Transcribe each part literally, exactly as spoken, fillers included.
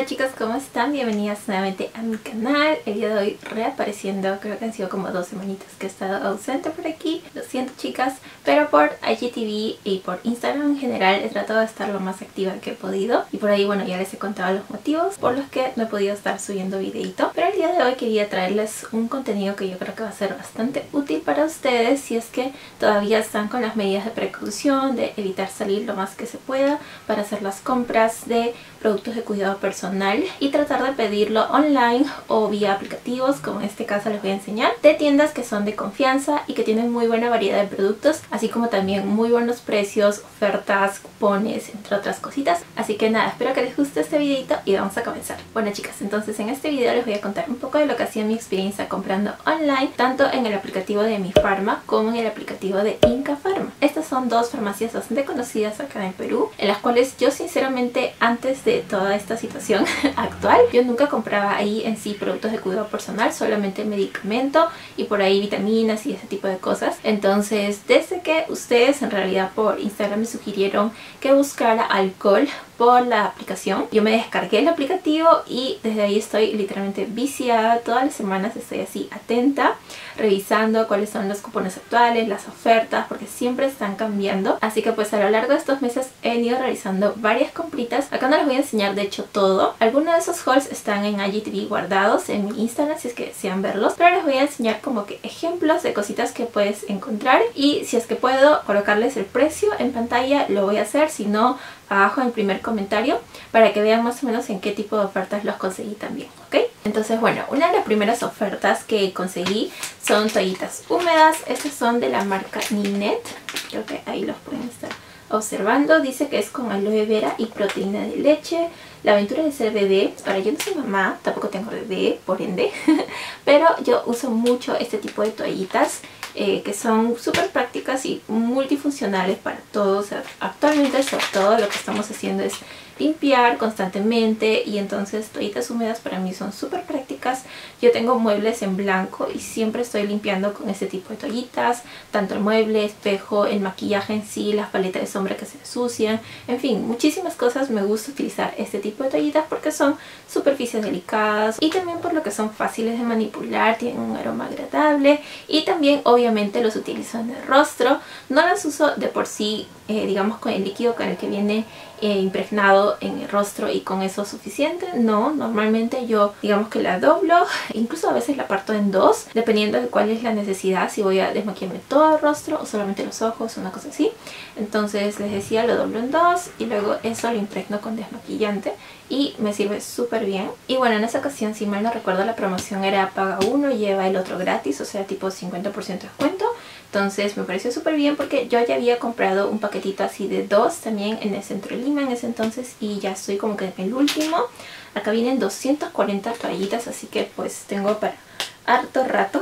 Hola chicas, ¿cómo están? Bienvenidas nuevamente a mi canal. El día de hoy reapareciendo, creo que han sido como dos semanitas que he estado ausente por aquí. Lo siento chicas, pero por I G T V y por Instagram en general he tratado de estar lo más activa que he podido. Y por ahí, bueno, ya les he contado los motivos por los que no he podido estar subiendo videito. Pero el día de hoy quería traerles un contenido que yo creo que va a ser bastante útil para ustedes si es que todavía están con las medidas de precaución, de evitar salir lo más que se pueda para hacer las compras de productos de cuidado personal y tratar de pedirlo online o vía aplicativos, como en este caso les voy a enseñar, de tiendas que son de confianza y que tienen muy buena variedad de productos, así como también muy buenos precios, ofertas, cupones, entre otras cositas. Así que nada, espero que les guste este videito y vamos a comenzar. Bueno chicas, entonces en este video les voy a contar un poco de lo que ha sido mi experiencia comprando online, tanto en el aplicativo de Mi Pharma como en el aplicativo de Inca Pharma. Estas son dos farmacias bastante conocidas acá en Perú, en las cuales yo sinceramente antes de toda esta situación actual, yo nunca compraba ahí en sí productos de cuidado personal, solamente medicamento y por ahí vitaminas y ese tipo de cosas. Entonces desde que ustedes en realidad por Instagram me sugirieron que buscara alcohol por la aplicación, yo me descargué el aplicativo y desde ahí estoy literalmente viciada. Todas las semanas estoy así atenta, revisando cuáles son los cupones actuales, las ofertas, porque siempre están cambiando. Así que pues a lo largo de estos meses he ido realizando varias compritas. Acá no les voy a enseñar de hecho todo. Algunos de esos hauls están en I G T V guardados en mi Instagram si es que desean verlos, pero les voy a enseñar como que ejemplos de cositas que puedes encontrar, y si es que puedo colocarles el precio en pantalla lo voy a hacer, si no abajo en el primer comentario, para que vean más o menos en qué tipo de ofertas los conseguí también, ¿ok? Entonces bueno, una de las primeras ofertas que conseguí son toallitas húmedas. Estas son de la marca Ninet, creo que ahí los pueden estar observando. Dice que es con aloe vera y proteína de leche. La aventura de ser bebé. Ahora yo no soy mamá, tampoco tengo bebé, por ende, pero yo uso mucho este tipo de toallitas eh, que son súper prácticas y multifuncionales para todos. O sea, actualmente sobre todo lo que estamos haciendo es limpiar constantemente, y entonces toallitas húmedas para mí son súper prácticas. Yo tengo muebles en blanco y siempre estoy limpiando con este tipo de toallitas, tanto el mueble, espejo, el maquillaje en sí, las paletas de sombra que se ensucian, en fin, muchísimas cosas. Me gusta utilizar este tipo de toallitas porque son superficies delicadas y también por lo que son fáciles de manipular, tienen un aroma agradable, y también obviamente los utilizo en el rostro. No las uso de por sí, eh, digamos con el líquido con el que viene eh, impregnado en el rostro y con eso es suficiente. No, normalmente yo digamos que la doblo, incluso a veces la parto en dos, dependiendo de cuál es la necesidad, si voy a desmaquillarme todo el rostro o solamente los ojos, una cosa así. Entonces les decía, lo doblo en dos y luego eso lo impregno con desmaquillante y me sirve súper bien. Y bueno, en esa ocasión, si mal no recuerdo, la promoción era paga uno y lleva el otro gratis, o sea tipo cincuenta por ciento de descuento. Entonces me pareció súper bien porque yo ya había comprado un paquetito así de dos también en el centro de Lima en ese entonces, y ya estoy como que en el último. Acá vienen doscientas cuarenta toallitas, así que pues tengo para harto rato.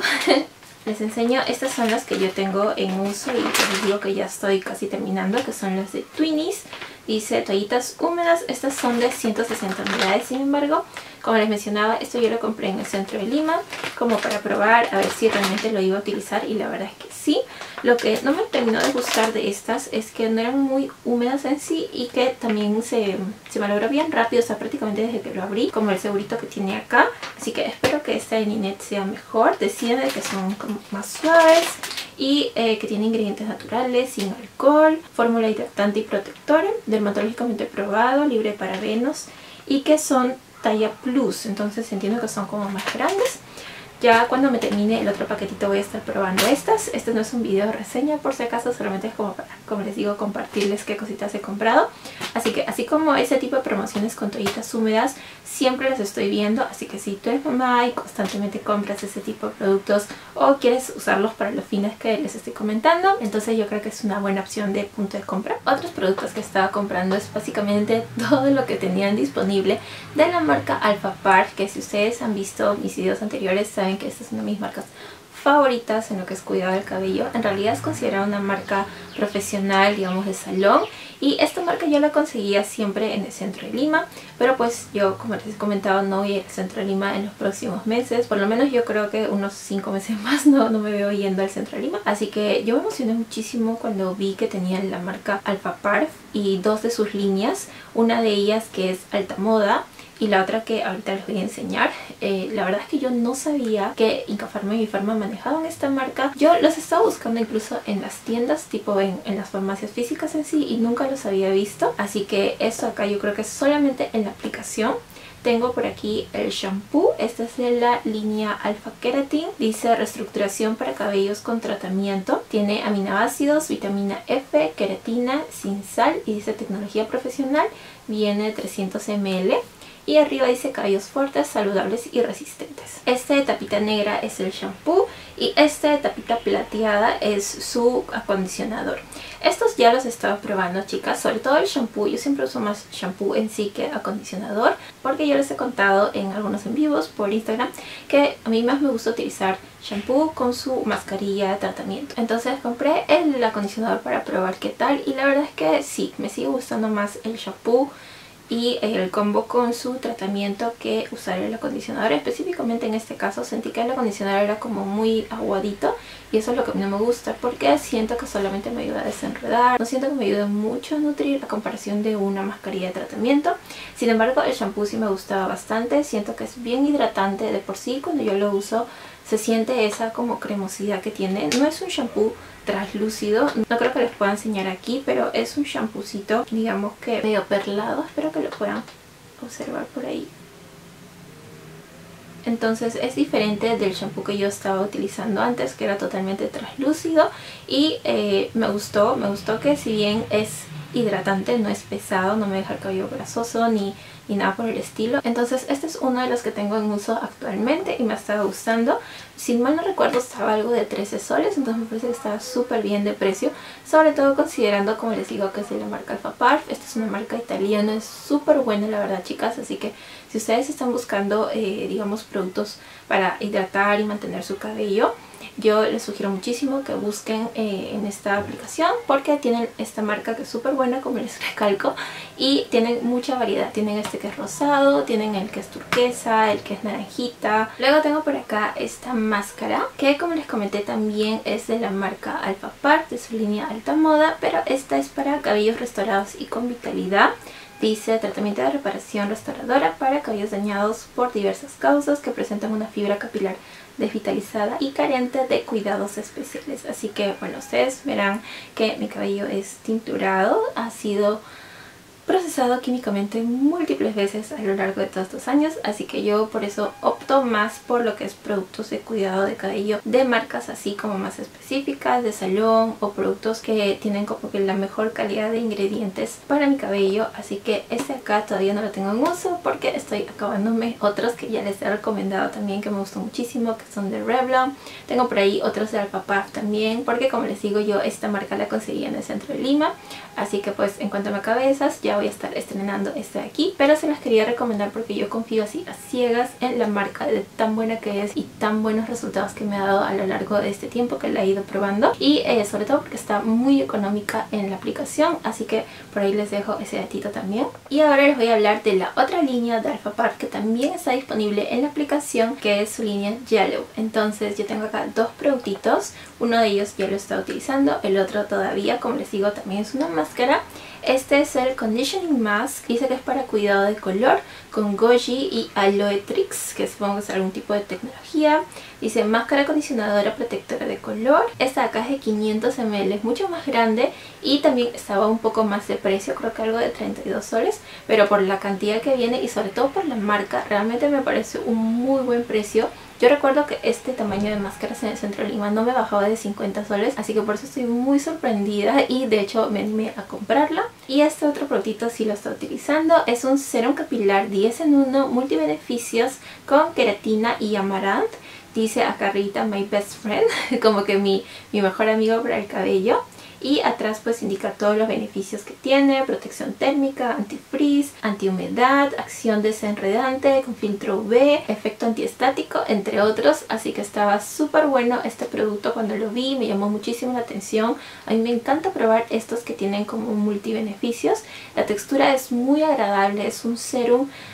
Les enseño, estas son las que yo tengo en uso y les digo que ya estoy casi terminando, que son las de Twinnies. Dice toallitas húmedas, estas son de ciento sesenta unidades. Sin embargo, como les mencionaba, esto yo lo compré en el centro de Lima como para probar a ver si realmente lo iba a utilizar, y la verdad es que sí. Lo que no me terminó de gustar de estas es que no eran muy húmedas en sí y que también se, se malogró bien rápido, o sea prácticamente desde que lo abrí, como el segurito que tiene acá. Así que espero que esta de Ninet sea mejor. Decían de que son como más suaves y eh, que tiene ingredientes naturales, sin alcohol, fórmula hidratante y protectora, dermatológicamente probado, libre de parabenos, y que son talla plus, entonces entiendo que son como más grandes. Ya cuando me termine el otro paquetito voy a estar probando estas. Este no es un video de reseña por si acaso, solamente es como para, como les digo, compartirles qué cositas he comprado. Así que así como ese tipo de promociones con toallitas húmedas, siempre las estoy viendo. Así que si tú eres mamá y constantemente compras ese tipo de productos o quieres usarlos para los fines que les estoy comentando, entonces yo creo que es una buena opción de punto de compra. Otros productos que estaba comprando es básicamente todo lo que tenían disponible de la marca Alphapar, que si ustedes han visto mis videos anteriores saben que esta es una de mis marcas favoritas en lo que es cuidado del cabello. En realidad es considerada una marca profesional, digamos de salón, y esta marca yo la conseguía siempre en el centro de Lima, pero pues yo, como les he comentado, no voy al centro de Lima en los próximos meses. Por lo menos yo creo que unos cinco meses más no, no me veo yendo al centro de Lima. Así que yo me emocioné muchísimo cuando vi que tenían la marca Alphapar y dos de sus líneas. Una de ellas que es Alta Moda y la otra que ahorita les voy a enseñar. Eh, la verdad es que yo no sabía que Inca Pharma y Vifarma manejaban esta marca. Yo los estaba buscando incluso en las tiendas, tipo en, en las farmacias físicas en sí, y nunca los había visto. Así que esto acá yo creo que es solamente en la aplicación. Tengo por aquí el shampoo, este es de la línea Alpha Keratin, dice reestructuración para cabellos con tratamiento, tiene aminoácidos, vitamina F, queratina, sin sal y dice tecnología profesional, viene de trescientos mililitros. Y arriba dice cabellos fuertes, saludables y resistentes. Este de tapita negra es el shampoo y este de tapita plateada es su acondicionador. Estos ya los he estado probando, chicas, sobre todo el shampoo. Yo siempre uso más shampoo en sí que acondicionador, porque yo les he contado en algunos en vivos por Instagram que a mí más me gusta utilizar shampoo con su mascarilla de tratamiento. Entonces compré el acondicionador para probar qué tal y la verdad es que sí, me sigue gustando más el shampoo y el combo con su tratamiento que usar el acondicionador. Específicamente en este caso sentí que el acondicionador era como muy aguadito y eso es lo que a mí no me gusta, porque siento que solamente me ayuda a desenredar, no siento que me ayude mucho a nutrir a comparación de una mascarilla de tratamiento. Sin embargo, el shampoo sí me gustaba bastante, siento que es bien hidratante de por sí. Cuando yo lo uso se siente esa como cremosidad que tiene. No es un shampoo translúcido, no creo que les pueda enseñar aquí, pero es un champucito, digamos que medio perlado, espero que lo puedan observar por ahí. Entonces es diferente del shampoo que yo estaba utilizando antes, que era totalmente translúcido, y eh, me gustó, me gustó que si bien es hidratante, no es pesado, no me deja el cabello grasoso ni, ni nada por el estilo. Entonces este es uno de los que tengo en uso actualmente y me ha estado gustando. Si mal no recuerdo estaba algo de trece soles, entonces me parece que estaba súper bien de precio, sobre todo considerando, como les digo, que es de la marca Alpha Parf. Esta es una marca italiana, es súper buena la verdad, chicas, así que si ustedes están buscando eh, digamos productos para hidratar y mantener su cabello, yo les sugiero muchísimo que busquen eh, en esta aplicación, porque tienen esta marca que es súper buena, como les recalco, y tienen mucha variedad. Tienen este que es rosado, tienen el que es turquesa, el que es naranjita. Luego tengo por acá esta máscara que, como les comenté, también es de la marca Alpha Parf, de su línea Alta Moda, pero esta es para cabellos restaurados y con vitalidad. Dice tratamiento de reparación restauradora para cabellos dañados por diversas causas que presentan una fibra capilar desvitalizada y carente de cuidados especiales. Así que bueno, ustedes verán que mi cabello es tinturado, ha sido procesado químicamente múltiples veces a lo largo de todos estos años, así que yo por eso opto más por lo que es productos de cuidado de cabello de marcas así como más específicas, de salón, o productos que tienen como que la mejor calidad de ingredientes para mi cabello. Así que este acá todavía no lo tengo en uso porque estoy acabándome otros que ya les he recomendado también, que me gustan muchísimo, que son de Revlon. Tengo por ahí otros de Alpha Parf también, porque como les digo, yo esta marca la conseguí en el centro de Lima, así que pues en cuanto a mi cabezas ya voy a estar estrenando este de aquí, pero se las quería recomendar porque yo confío así a ciegas en la marca, de tan buena que es y tan buenos resultados que me ha dado a lo largo de este tiempo que la he ido probando, y eh, sobre todo porque está muy económica en la aplicación, así que por ahí les dejo ese datito también. Y ahora les voy a hablar de la otra línea de Alpha Parf que también está disponible en la aplicación, que es su línea Yellow. Entonces yo tengo acá dos productitos, uno de ellos ya lo está utilizando, el otro todavía. Como les digo, también es una máscara. Este es el Conditioning Mask, dice que es para cuidado de color con goji y aloe trix, que supongo que es algún tipo de tecnología. Dice máscara acondicionadora protectora de color. Esta acá es de quinientos mililitros, es mucho más grande y también estaba un poco más de precio, creo que algo de treinta y dos soles, pero por la cantidad que viene y sobre todo por la marca, realmente me parece un muy buen precio. Yo recuerdo que este tamaño de máscaras en el centro de Lima no me bajaba de cincuenta soles, así que por eso estoy muy sorprendida y de hecho me animé a comprarla. Y este otro producto sí lo estoy utilizando, es un serum capilar diez en uno multibeneficios con queratina y amaranth. Dice acá arriba my best friend, como que mi, mi mejor amigo para el cabello. Y atrás pues indica todos los beneficios que tiene: protección térmica, antifreeze, antihumedad, acción desenredante con filtro U V, efecto antiestático, entre otros. Así que estaba súper bueno este producto. Cuando lo vi me llamó muchísimo la atención. A mí me encanta probar estos que tienen como multibeneficios. La textura es muy agradable, es un serum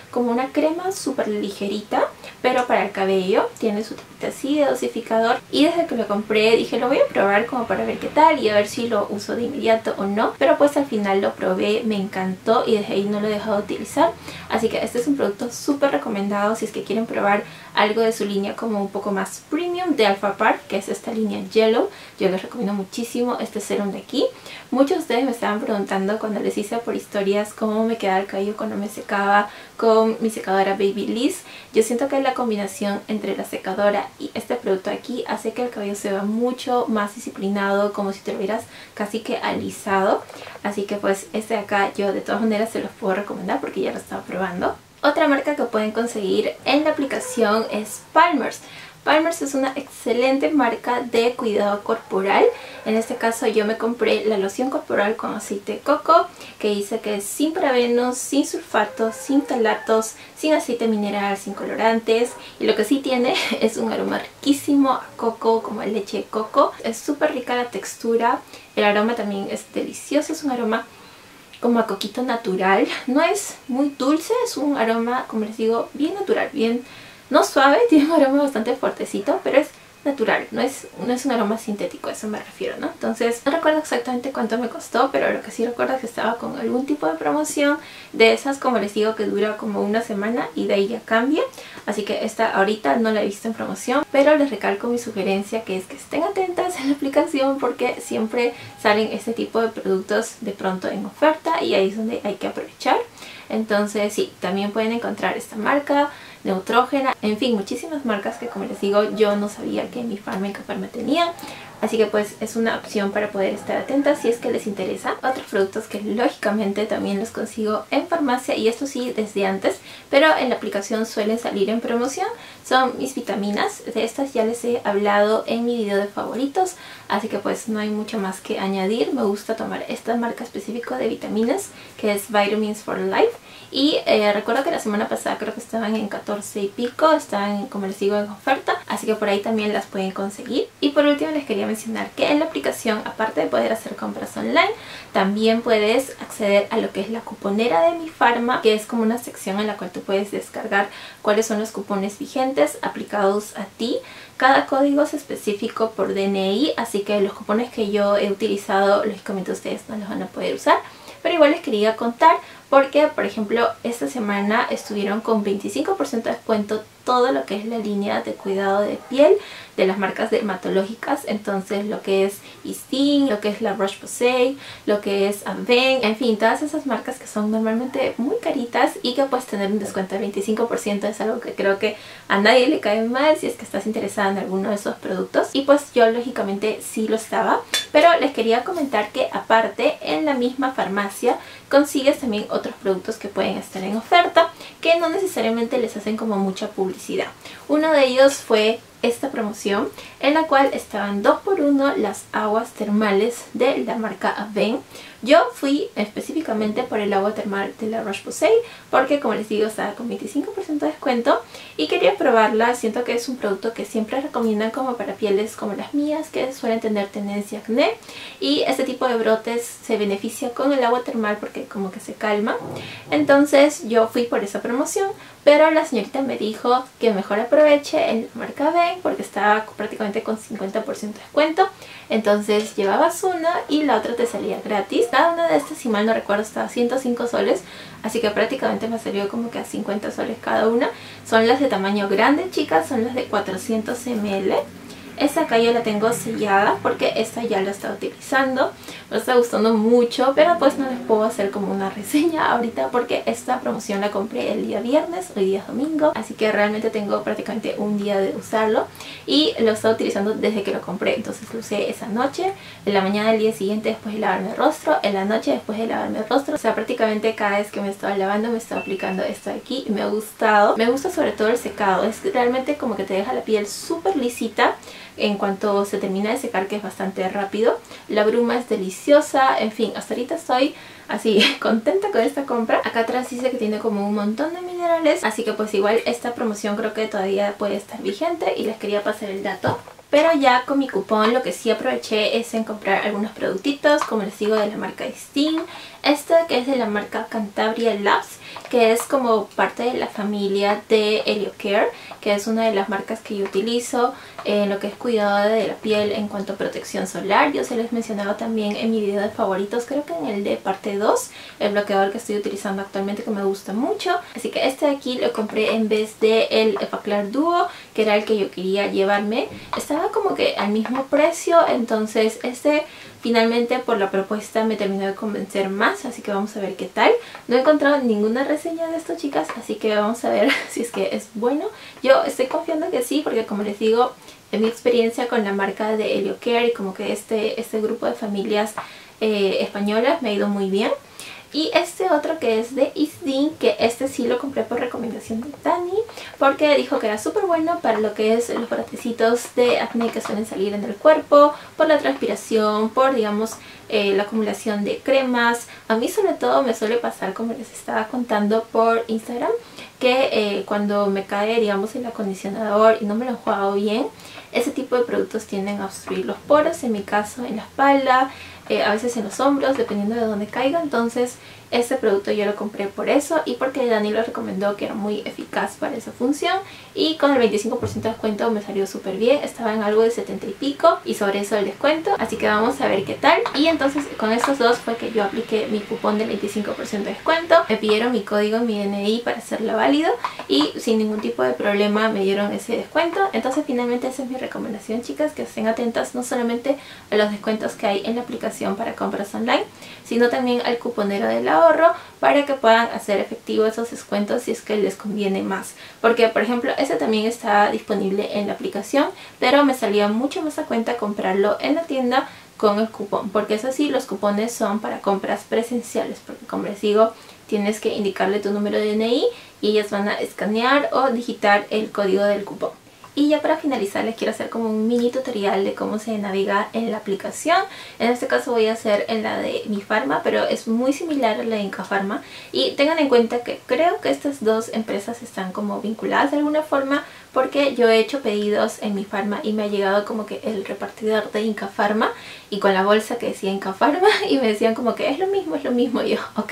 como una crema súper ligerita, pero para el cabello. Tiene su tapita así de dosificador y desde que lo compré dije lo voy a probar como para ver qué tal y a ver si lo uso de inmediato o no, pero pues al final lo probé, me encantó y desde ahí no lo he dejado de utilizar. Así que este es un producto súper recomendado si es que quieren probar algo de su línea como un poco más premium de Alpha Park, que es esta línea Yellow. Yo les recomiendo muchísimo este serum de aquí. Muchos de ustedes me estaban preguntando cuando les hice por historias cómo me quedaba el cabello cuando me secaba con mi secadora Babyliss. Yo siento que la combinación entre la secadora y este producto aquí hace que el cabello se vea mucho más disciplinado, como si te lo hubieras casi que alisado. Así que pues este de acá yo de todas maneras se los puedo recomendar porque ya lo estaba probando. Otra marca que pueden conseguir en la aplicación es Palmer's. Palmer's es una excelente marca de cuidado corporal. En este caso yo me compré la loción corporal con aceite de coco, que dice que es sin parabenos, sin sulfatos, sin talatos, sin aceite mineral, sin colorantes. Y lo que sí tiene es un aroma riquísimo a coco, como a leche de coco. Es súper rica la textura, el aroma también es delicioso, es un aroma como a coquito natural. No es muy dulce, es un aroma, como les digo, bien natural, bien... no suave, tiene un aroma bastante fuertecito, pero es natural, no es, no es un aroma sintético, a eso me refiero, ¿no? Entonces, no recuerdo exactamente cuánto me costó, pero lo que sí recuerdo es que estaba con algún tipo de promoción de esas, como les digo, que dura como una semana y de ahí ya cambia. Así que esta ahorita no la he visto en promoción, pero les recalco mi sugerencia, que es que estén atentas en la aplicación porque siempre salen este tipo de productos de pronto en oferta y ahí es donde hay que aprovechar. Entonces sí, también pueden encontrar esta marca, Neutrogena, en fin, muchísimas marcas que, como les digo, yo no sabía que mi Farma y Cofarma tenían. Así que pues es una opción para poder estar atentas si es que les interesa. Otros productos que lógicamente también los consigo en farmacia, y esto sí desde antes, pero en la aplicación suelen salir en promoción, son mis vitaminas. De estas ya les he hablado en mi video de favoritos, así que pues no hay mucho más que añadir. Me gusta tomar esta marca específica de vitaminas, que es Vitamins for Life. Y eh, recuerdo que la semana pasada creo que estaban en catorce y pico, estaban, como les digo, en oferta, así que por ahí también las pueden conseguir. Y por último les quería mencionar que en la aplicación, aparte de poder hacer compras online, también puedes acceder a lo que es la cuponera de Mi Farma, que es como una sección en la cual tú puedes descargar cuáles son los cupones vigentes aplicados a ti. Cada código es específico por D N I, así que los cupones que yo he utilizado, lógicamente ustedes no los van a poder usar, pero igual les quería contar porque, por ejemplo, esta semana estuvieron con veinticinco por ciento de descuento todo lo que es la línea de cuidado de piel de las marcas dermatológicas. Entonces lo que es Eastine, lo que es la Roche-Posay, lo que es Avène, en fin, todas esas marcas que son normalmente muy caritas y que puedes tener un descuento del veinticinco por ciento es algo que creo que a nadie le cae mal si es que estás interesada en alguno de esos productos. Y pues yo lógicamente sí lo estaba, pero les quería comentar que aparte en la misma farmacia consigues también otros productos que pueden estar en oferta, que no necesariamente les hacen como mucha publicidad. Uno de ellos fue esta promoción en la cual estaban dos por uno las aguas termales de la marca Avène. Yo fui específicamente por el agua termal de la Roche-Posay porque, como les digo, estaba con veinticinco por ciento de descuento y quería probarla. Siento que es un producto que siempre recomiendan como para pieles como las mías, que suelen tener tendencia a acné, y este tipo de brotes se beneficia con el agua termal porque como que se calma. Entonces yo fui por esa promoción, pero la señorita me dijo que mejor aproveche en la marca Avène porque estaba prácticamente con cincuenta por ciento de descuento. Entonces llevabas una y la otra te salía gratis. Cada una de estas, si mal no recuerdo, estaba a ciento cinco soles, así que prácticamente me salió como que a cincuenta soles cada una. Son las de tamaño grande, chicas, son las de cuatrocientos mililitros. Esta acá yo la tengo sellada porque esta ya la estaba utilizando. Me está gustando mucho, pero pues no les puedo hacer como una reseña ahorita porque esta promoción la compré el día viernes, hoy día es domingo, así que realmente tengo prácticamente un día de usarlo y lo he estado utilizando desde que lo compré. Entonces lo usé esa noche, en la mañana del día siguiente después de lavarme el rostro, en la noche después de lavarme el rostro. O sea, prácticamente cada vez que me estaba lavando me estaba aplicando esto de aquí y me ha gustado. Me gusta sobre todo el secado, es realmente como que te deja la piel súper lisita en cuanto se termina de secar, que es bastante rápido. La bruma es deliciosa, en fin, hasta ahorita estoy así contenta con esta compra. Acá atrás dice que tiene como un montón de minerales, así que pues igual esta promoción creo que todavía puede estar vigente y les quería pasar el dato. Pero ya con mi cupón lo que sí aproveché es en comprar algunos productitos, como les digo, de la marca Eastine. este que es de la marca Cantabria Labs, que es como parte de la familia de Heliocare, que es una de las marcas que yo utilizo en lo que es cuidado de la piel en cuanto a protección solar. Yo se les mencionaba también en mi video de favoritos, creo que en el de parte dos, el bloqueador que estoy utilizando actualmente, que me gusta mucho. Así que este de aquí lo compré en vez de el Epaclar Duo, que era el que yo quería llevarme. Estaba como que al mismo precio, entonces este finalmente por la propuesta me terminó de convencer más, así que vamos a ver qué tal. No he encontrado ninguna reseña de esto, chicas, así que vamos a ver si es que es bueno. Yo estoy confiando que sí, porque como les digo, en mi experiencia con la marca de Heliocare y como que este, este grupo de familias eh, españolas me ha ido muy bien. Y este otro que es de Isdin, que este sí lo compré por recomendación de Dani, porque dijo que era súper bueno para lo que es los brotecitos de acné que suelen salir en el cuerpo, por la transpiración, por digamos eh, la acumulación de cremas. A mí sobre todo me suele pasar, como les estaba contando por Instagram, que eh, cuando me cae digamos el acondicionador y no me lo he enjuagado bien, ese tipo de productos tienden a obstruir los poros, en mi caso en la espalda, eh, a veces en los hombros, dependiendo de dónde caiga. Entonces este producto yo lo compré por eso y porque Dani lo recomendó, que era muy eficaz para esa función, y con el veinticinco por ciento de descuento me salió súper bien. Estaba en algo de setenta y pico y sobre eso el descuento, así que vamos a ver qué tal. Y entonces con estos dos fue que yo apliqué mi cupón del veinticinco por ciento de descuento. Me pidieron mi código, mi D N I para hacerlo válido, y sin ningún tipo de problema me dieron ese descuento. Entonces finalmente esa es mi recomendación, chicas, que estén atentas no solamente a los descuentos que hay en la aplicación para compras online, sino también al cuponero del ahorro, para que puedan hacer efectivo esos descuentos si es que les conviene más. Porque por ejemplo ese también está disponible en la aplicación, pero me salía mucho más a cuenta comprarlo en la tienda con el cupón, porque es así, los cupones son para compras presenciales, porque como les digo, tienes que indicarle tu número de D N I y ellas van a escanear o digitar el código del cupón. Y ya para finalizar les quiero hacer como un mini tutorial de cómo se navega en la aplicación. En este caso voy a hacer en la de Mi Pharma, pero es muy similar a la de Inca Pharma. Y tengan en cuenta que creo que estas dos empresas están como vinculadas de alguna forma, porque yo he hecho pedidos en Mi Pharma y me ha llegado como que el repartidor de Inca Pharma y con la bolsa que decía Inca Pharma, y me decían como que es lo mismo, es lo mismo. Y yo, ok.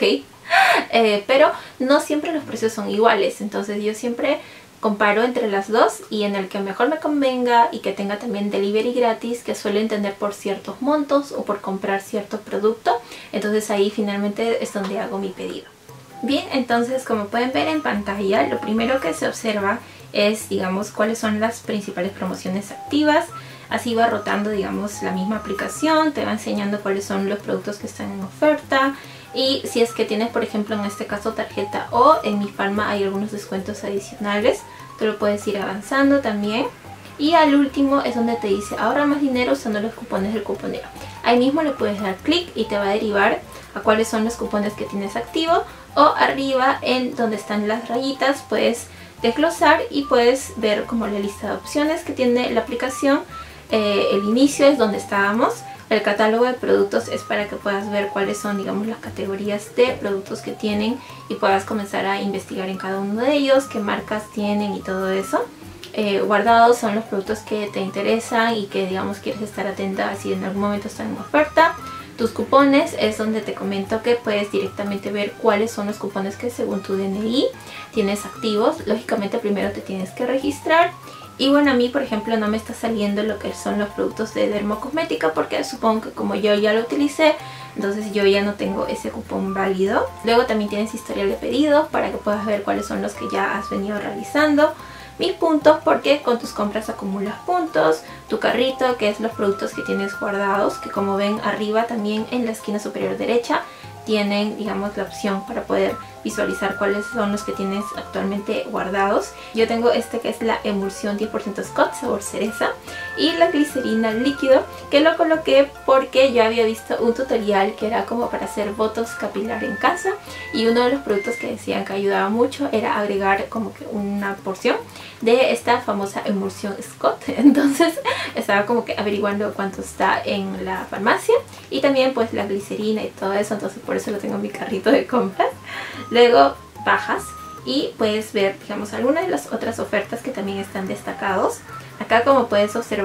Eh, pero no siempre los precios son iguales, entonces yo siempre comparo entre las dos y en el que mejor me convenga y que tenga también delivery gratis, que suelen tener por ciertos montos o por comprar cierto producto. Entonces ahí finalmente es donde hago mi pedido. Bien, entonces como pueden ver en pantalla, lo primero que se observa es, digamos, cuáles son las principales promociones activas. Así va rotando, digamos, la misma aplicación, te va enseñando cuáles son los productos que están en oferta. Y si es que tienes, por ejemplo, en este caso tarjeta O, en Mi Pharma hay algunos descuentos adicionales, te lo puedes ir avanzando también. Y al último es donde te dice ahorra más dinero usando los cupones del cuponero. Ahí mismo le puedes dar clic y te va a derivar a cuáles son los cupones que tienes activo. O arriba, en donde están las rayitas, puedes desglosar y puedes ver como la lista de opciones que tiene la aplicación. Eh, el inicio es donde estábamos. El catálogo de productos es para que puedas ver cuáles son, digamos, las categorías de productos que tienen y puedas comenzar a investigar en cada uno de ellos, qué marcas tienen y todo eso. Eh, guardados son los productos que te interesan y que, digamos, quieres estar atenta si en algún momento están en oferta. Tus cupones es donde te comento que puedes directamente ver cuáles son los cupones que según tu D N I tienes activos. Lógicamente primero te tienes que registrar. Y bueno, a mí por ejemplo no me está saliendo lo que son los productos de dermocosmética, porque supongo que como yo ya lo utilicé, entonces yo ya no tengo ese cupón válido. Luego también tienes historial de pedidos para que puedas ver cuáles son los que ya has venido realizando. Mis puntos, porque con tus compras acumulas puntos. Tu carrito, que es los productos que tienes guardados, que como ven arriba también en la esquina superior derecha tienen, digamos, la opción para poder visualizar cuáles son los que tienes actualmente guardados. Yo tengo este que es la emulsión diez por ciento Scott sabor cereza y la glicerina líquido, que lo coloqué porque yo había visto un tutorial que era como para hacer botox capilar en casa, y uno de los productos que decían que ayudaba mucho era agregar como que una porción de esta famosa emulsión Scott. Entonces estaba como que averiguando cuánto está en la farmacia, y también pues la glicerina y todo eso, entonces por eso lo tengo en mi carrito de compras. Luego bajas y puedes ver, digamos, algunas de las otras ofertas que también están destacados. Acá, como puedes observar,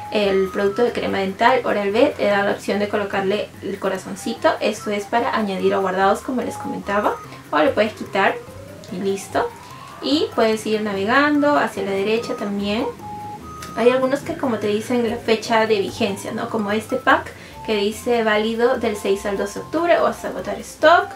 el producto de crema dental Oral-B te da la opción de colocarle el corazoncito. Esto es para añadir a guardados, como les comentaba, o le puedes quitar y listo. Y puedes ir navegando hacia la derecha también. Hay algunos que como te dicen la fecha de vigencia, ¿no? Como este pack que dice válido del seis al doce de octubre o hasta agotar stock.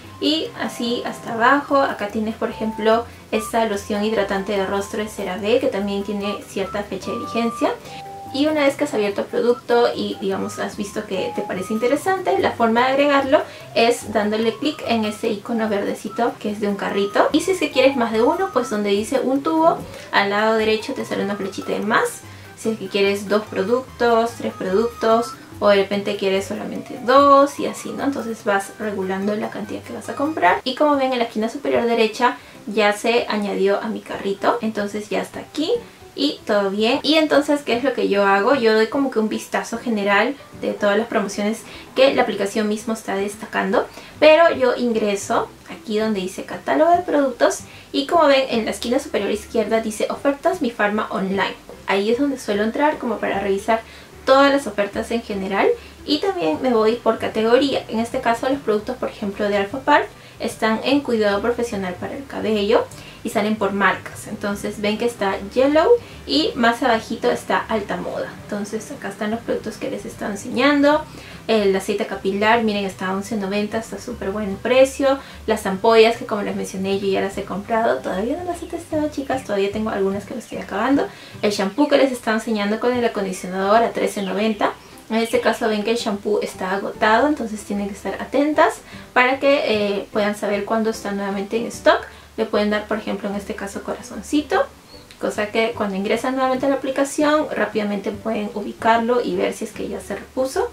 Y así hasta abajo, acá tienes por ejemplo esta loción hidratante de rostro de CeraVe, que también tiene cierta fecha de vigencia. Y una vez que has abierto el producto y digamos has visto que te parece interesante, la forma de agregarlo es dándole clic en ese icono verdecito que es de un carrito. Y si es que quieres más de uno, pues donde dice un tubo, al lado derecho te sale una flechita de más. Si es que quieres dos productos, tres productos, o de repente quieres solamente dos y así, ¿no? Entonces vas regulando la cantidad que vas a comprar. Y como ven, en la esquina superior derecha ya se añadió a mi carrito, entonces ya está aquí y todo bien. Y entonces, ¿qué es lo que yo hago? Yo doy como que un vistazo general de todas las promociones que la aplicación mismo está destacando, pero yo ingreso aquí donde dice catálogo de productos y como ven en la esquina superior izquierda dice ofertas Mi Pharma Online. Ahí es donde suelo entrar como para revisar todas las ofertas en general, y también me voy por categoría. En este caso los productos, por ejemplo, de Alphapart están en cuidado profesional para el cabello y salen por marcas. Entonces ven que está Yellow y más abajito está Alta Moda. Entonces acá están los productos que les estaba enseñando. El aceite capilar, miren, está a once noventa, está súper buen precio. Las ampollas, que como les mencioné yo ya las he comprado, todavía no las he testado, chicas, todavía tengo algunas que me estoy acabando. El shampoo que les estaba enseñando con el acondicionador a trece noventa. En este caso ven que el shampoo está agotado, entonces tienen que estar atentas para que eh, puedan saber cuándo está nuevamente en stock. Le pueden dar, por ejemplo, en este caso corazoncito, cosa que cuando ingresan nuevamente a la aplicación rápidamente pueden ubicarlo y ver si es que ya se repuso.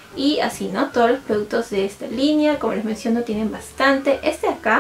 Y así, ¿no? Todos los productos de esta línea, como les menciono, tienen bastante. Este de acá,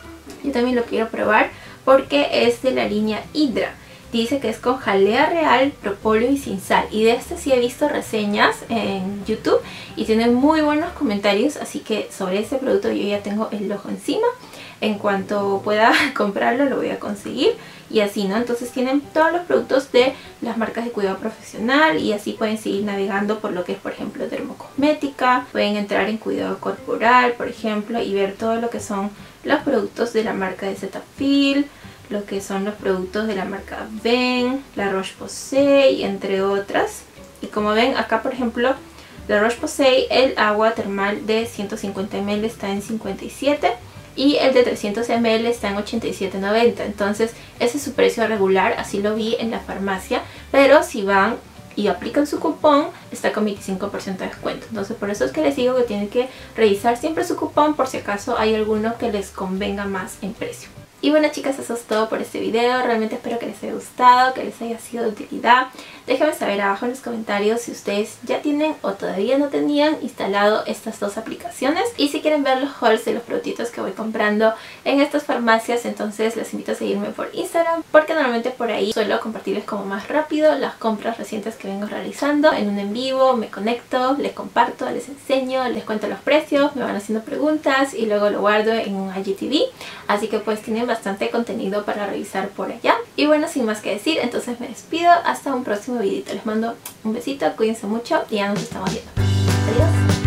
yo también lo quiero probar porque es de la línea Hydra. Dice que es con jalea real, propóleo y sin sal. Y de este sí he visto reseñas en YouTube y tiene muy buenos comentarios. Así que sobre este producto yo ya tengo el ojo encima. En cuanto pueda comprarlo lo voy a conseguir. Y así, ¿no? Entonces tienen todos los productos de las marcas de cuidado profesional. Y así pueden seguir navegando por lo que es, por ejemplo, dermocosmética. Pueden entrar en cuidado corporal, por ejemplo, y ver todo lo que son los productos de la marca de Cetaphil, lo que son los productos de la marca Ben, La Roche-Posay, entre otras. Y como ven acá, por ejemplo, La Roche-Posay, el agua termal de ciento cincuenta mililitros está en cincuenta y siete y el de trescientos mililitros está en ochenta y siete noventa. Entonces ese es su precio regular, así lo vi en la farmacia, pero si van y aplican su cupón está con veinticinco por ciento de descuento. Entonces por eso es que les digo que tienen que revisar siempre su cupón por si acaso hay alguno que les convenga más en precio. Y bueno, chicas, eso es todo por este video. Realmente espero que les haya gustado, que les haya sido de utilidad. Déjenme saber abajo en los comentarios si ustedes ya tienen o todavía no tenían instalado estas dos aplicaciones. Y si quieren ver los hauls de los productitos que voy comprando en estas farmacias, entonces les invito a seguirme por Instagram, porque normalmente por ahí suelo compartirles como más rápido las compras recientes que vengo realizando. En un en vivo me conecto, les comparto, les enseño, les cuento los precios, me van haciendo preguntas y luego lo guardo en un I G T V. Así que pues tienen bastante contenido para revisar por allá. Y bueno, sin más que decir, entonces me despido. Hasta un próximo videito. Les mando un besito, cuídense mucho y ya nos estamos viendo. Adiós.